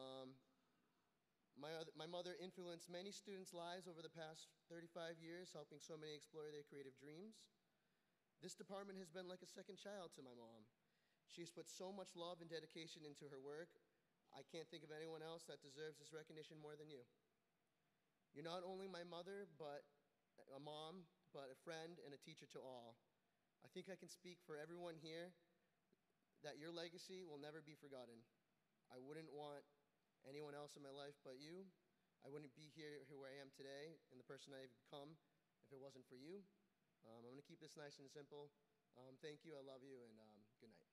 My mother influenced many students' lives over the past 35 years, helping so many explore their creative dreams. This department has been like a second child to my mom. She's put so much love and dedication into her work. I can't think of anyone else that deserves this recognition more than you. You're not only my mother, but a mom, but a friend and a teacher to all. I think I can speak for everyone here that your legacy will never be forgotten. I wouldn't want anyone else in my life but you. I wouldn't be here who I am today and the person I've become if it wasn't for you. I'm going to keep this nice and simple. Thank you, I love you, and good night.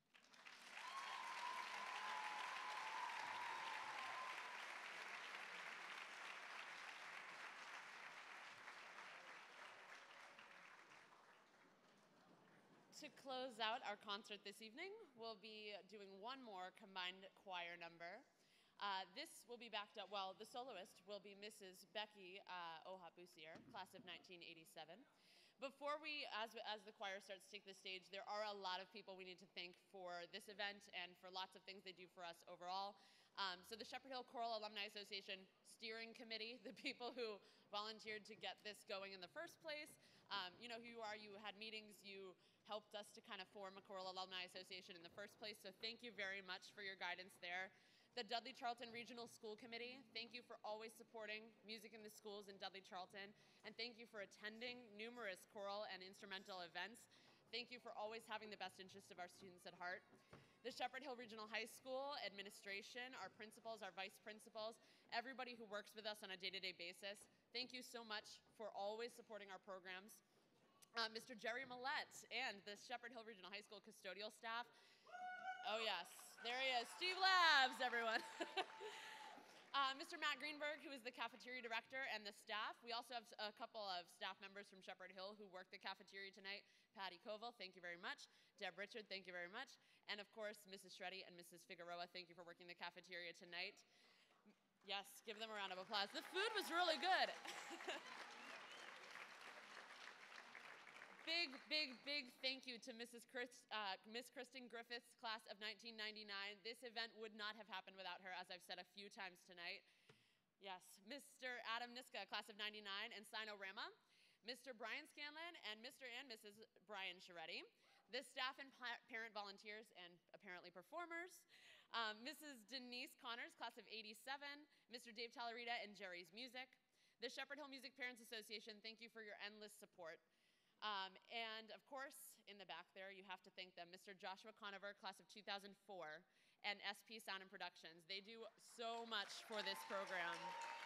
To close out our concert this evening, we'll be doing one more combined choir number. This will be backed up, well, the soloist will be Mrs. Becky Oha-Busier, class of 1987. Before we, as the choir starts to take the stage, there are a lot of people we need to thank for this event and for lots of things they do for us overall. So the Shepherd Hill Choral Alumni Association Steering Committee, the people who volunteered to get this going in the first place. You know who you are, you had meetings, you helped us to kind of form a Choral Alumni Association in the first place, so thank you very much for your guidance there. The Dudley Charlton Regional School Committee, thank you for always supporting music in the schools in Dudley Charlton, and thank you for attending numerous choral and instrumental events. Thank you for always having the best interests of our students at heart. The Shepherd Hill Regional High School administration, our principals, our vice principals, everybody who works with us on a day-to-day basis, thank you so much for always supporting our programs. Mr. Jerry Millette and the Shepherd Hill Regional High School custodial staff. Oh yes, there he is. Steve Labs, everyone. Mr. Matt Greenberg, who is the cafeteria director, and the staff. We also have a couple of staff members from Shepherd Hill who work the cafeteria tonight. Patty Koval, thank you very much. Deb Richard, thank you very much. And of course, Mrs. Shreddy and Mrs. Figueroa, thank you for working the cafeteria tonight. Yes, give them a round of applause. The food was really good. Big thank you to Miss Kristen Griffith's class of 1999. This event would not have happened without her, as I've said a few times tonight. Yes, Mr. Adam Niska, class of 99, and Sinorama. Mr. Brian Scanlon and Mr. and Mrs. Brian Sharetti. The staff and parent volunteers and apparently performers. Mrs. Denise Connors, class of 87. Mr. Dave Talarita and Jerry's Music. The Shepherd Hill Music Parents Association, thank you for your endless support. And of course, in the back there, you have to thank them, Mr. Joshua Conover, class of 2004, and SP Sound and Productions. They do so much for this program.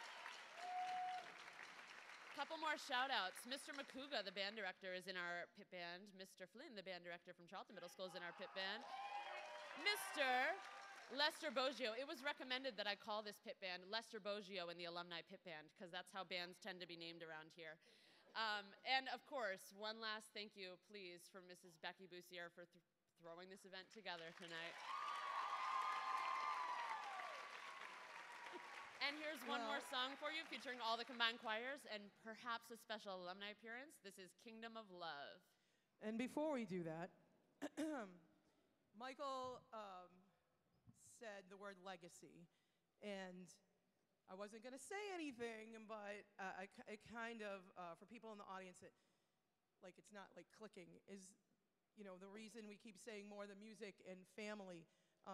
Couple more shout outs. Mr. Makuga, the band director, is in our pit band. Mr. Flynn, the band director from Charlton Middle School, is in our pit band. Mr. Lester Boggio. It was recommended that I call this pit band Lester Boggio and the Alumni Pit Band, because that's how bands tend to be named around here. And of course, one last thank you, please, for Mrs. Becky Busier for throwing this event together tonight. And here's one more song for you featuring all the combined choirs and perhaps a special alumni appearance. This is Kingdom of Love. And before we do that, Michael said the word legacy. And I wasn't going to say anything, but it kind of, for people in the audience, like it's not like clicking, is, you know, the reason we keep saying more than music and family.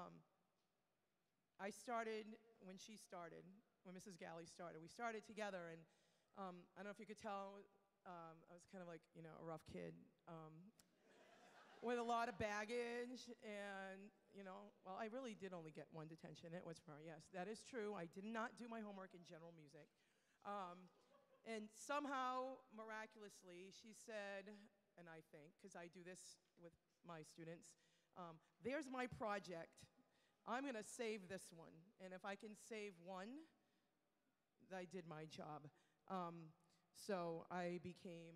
I started when she started, when Mrs. Galley started. We started together, and I don't know if you could tell, I was kind of like, you know, a rough kid with a lot of baggage, and, you know, well, I really did only get one detention. It was for her, yes, that is true. I did not do my homework in general music. And somehow, miraculously, she said, and I think, because I do this with my students, there's my project. I'm going to save this one. And if I can save one, I did my job. So I became,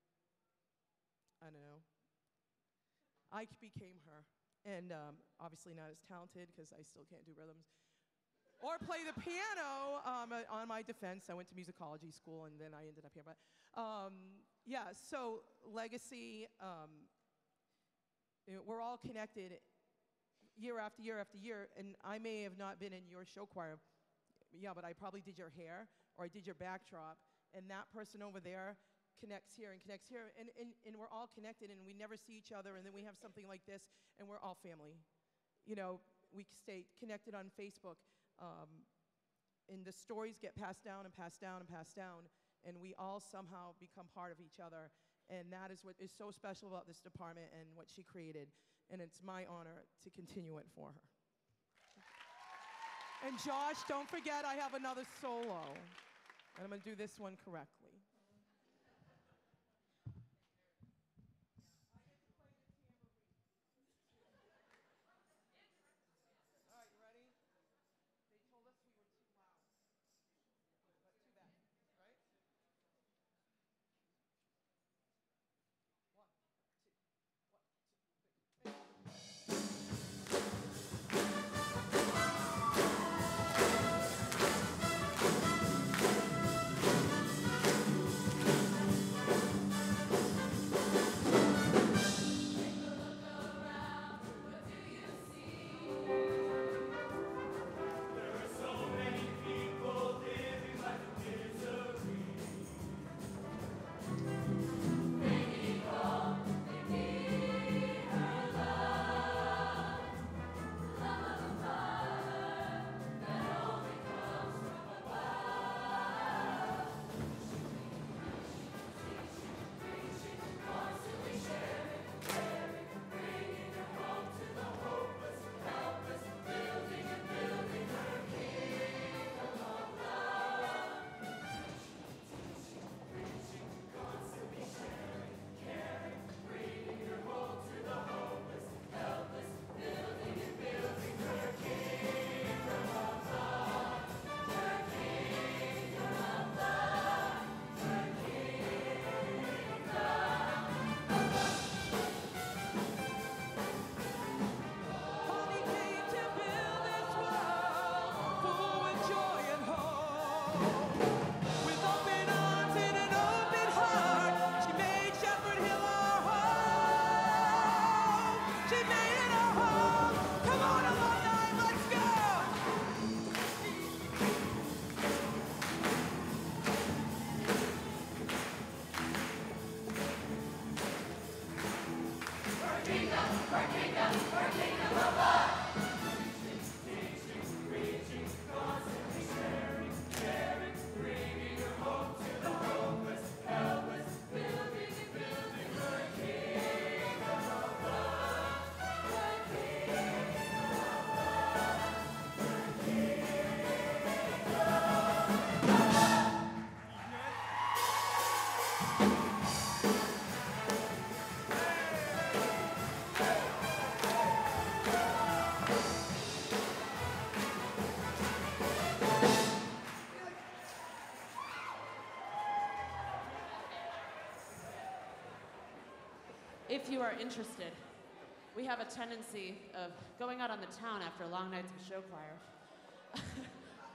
I don't know, I became her. And obviously not as talented, because I still can't do rhythms or play the piano. On my defense, I went to musicology school, and then I ended up here. But yeah, so legacy, we're all connected year after year after year, and I may have not been in your show choir, yeah, but I probably did your hair, or I did your backdrop, and that person over there connects here and connects here, and we're all connected, and we never see each other, and then we have something like this, and we're all family. You know, we stay connected on Facebook, and the stories get passed down and passed down and passed down, and we all somehow become part of each other, and that is what is so special about this department and what she created. And it's my honor to continue it for her. And Josh, don't forget I have another solo. And I'm going to do this one correctly. All right, you ready? They told us we were too loud. But too bad, right? One, two, 1, 2, 3. If you are interested, we have a tendency of going out on the town after long nights of show choir.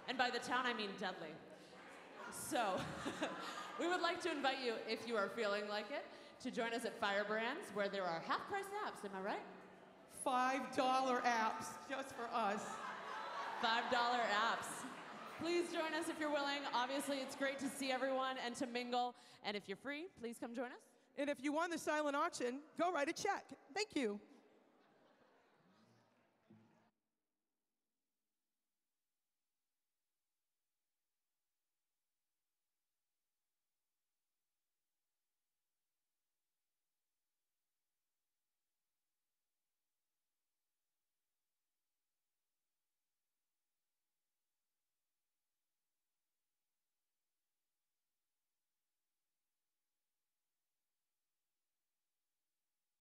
And by the town, I mean Dudley. So, we would like to invite you, if you are feeling like it, to join us at Firebrands, where there are half-price apps, am I right? $5 apps just for us. $5 apps. Please join us if you're willing. Obviously, it's great to see everyone and to mingle. And if you're free, please come join us. And if you won the silent auction, go write a check. Thank you.